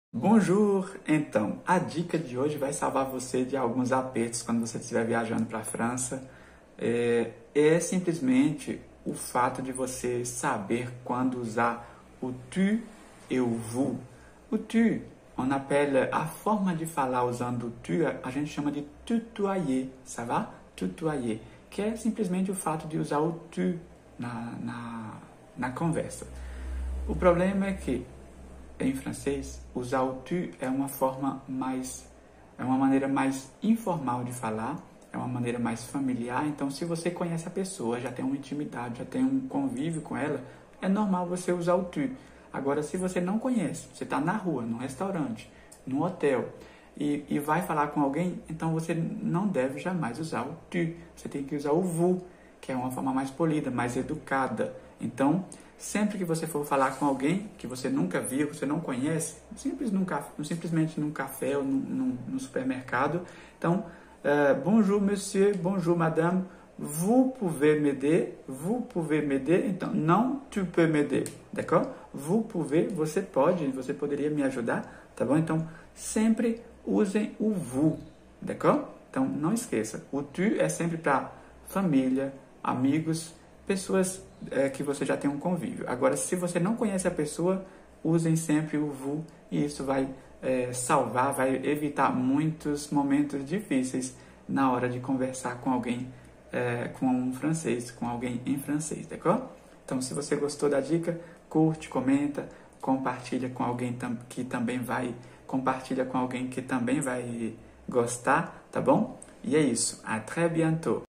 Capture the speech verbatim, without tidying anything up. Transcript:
Bonjour! Então, a dica de hoje vai salvar você de alguns apertos quando você estiver viajando para a França. É, é simplesmente o fato de você saber quando usar o tu e o vous. O tu, on appelle, a forma de falar usando o tu, a gente chama de tutoyer, ça va? Tutoyer, que é simplesmente o fato de usar o tu na, na, na conversa. O problema é que em francês, usar o tu é uma forma mais, é uma maneira mais informal de falar, é uma maneira mais familiar. Então, se você conhece a pessoa, já tem uma intimidade, já tem um convívio com ela, é normal você usar o tu. Agora, se você não conhece, você está na rua, num restaurante, num hotel, e, e vai falar com alguém, então você não deve jamais usar o tu. Você tem que usar o vous, que é uma forma mais polida, mais educada. Então, sempre que você for falar com alguém que você nunca viu, que você não conhece, simples num café, simplesmente num café ou num, num supermercado, então, uh, bonjour monsieur, bonjour madame, vous pouvez m'aider, vous pouvez m'aider, então, não tu peux m'aider, d'accord? Vous pouvez, você pode, você poderia me ajudar, tá bom? Então, sempre usem o vous, d'accord? Então, não esqueça, o tu é sempre para família, amigos, pessoas é, que você já tem um convívio. Agora, se você não conhece a pessoa, usem sempre o vous e isso vai é, salvar, vai evitar muitos momentos difíceis na hora de conversar com alguém, é, com um francês, com alguém em francês, d'accord? Então, se você gostou da dica, curte, comenta, compartilha com alguém tam que também vai, compartilha com alguém que também vai gostar, tá bom? E é isso. À très bientôt!